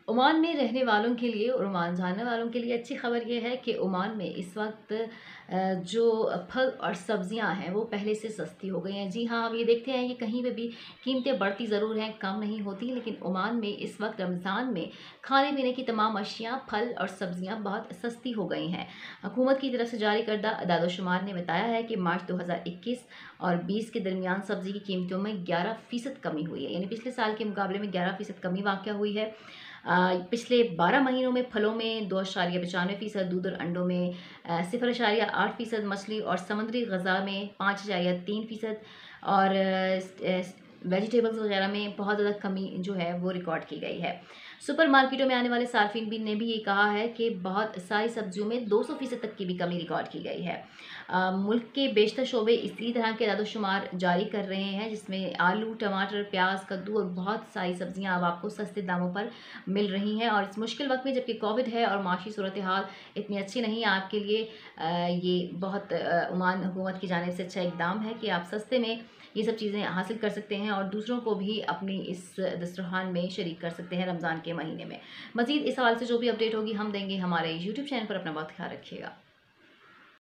Oman में रहने वालों के लिए और ओमान जाने वालों के लिए अच्छी खबर ये है कि ओमान में इस वक्त जो फल और सब्जियां हैं वो पहले से सस्ती हो गई हैं। जी हाँ, हम ये देखते हैं कि कहीं पे भी कीमतें बढ़ती ज़रूर हैं, कम नहीं होती, लेकिन ओमान में इस वक्त रमज़ान में खाने पीने की तमाम अशियाँ, फल और सब्जियां बहुत सस्ती हो गई हैं। हुकूमत की तरफ से जारी करदा अदाद-ओ-शुमार ने बताया है कि मार्च 2021 और 20 के दरमियान सब्जी की कीमतों में 11% कमी हुई है, यानी पिछले साल के मुकाबले में 11% कमी वाक़या हुई है। पिछले 12 महीनों में फलों में 2.95%, दूध और अंडों में 0.8%, मछली और समुद्री ग़ज़ा में 5.3% और वेजिटेबल्स वगैरह में बहुत ज़्यादा कमी जो है वो रिकॉर्ड की गई है। सुपर मार्केटों में आने वाले सार्फिन भी ने भी ये कहा है कि बहुत सारी सब्जियों में 200% तक की भी कमी रिकॉर्ड की गई है। मुल्क के बेशतर शोबे इसी तरह के अदाद-ओ-शुमार जारी कर रहे हैं, जिसमें आलू, टमाटर, प्याज, कद्दू और बहुत सारी सब्जियां अब आपको सस्ते दामों पर मिल रही हैं। और इस मुश्किल वक्त में जबकि कोविड है और माशी सूरत हाल इतनी अच्छी नहीं है आपके लिए, ये बहुत ओमान हुकूमत की जानिब से अच्छा इकदाम है कि आप सस्ते में ये सब चीज़ें हासिल कर सकते हैं और दूसरों को भी अपनी इस दस्तरखान में शरीक कर सकते हैं रमज़ान के महीने में। मज़ीद इस हवाले से जो भी अपडेट होगी हम देंगे हमारे यूट्यूब चैनल पर। अपना बहुत ख्याल रखिएगा।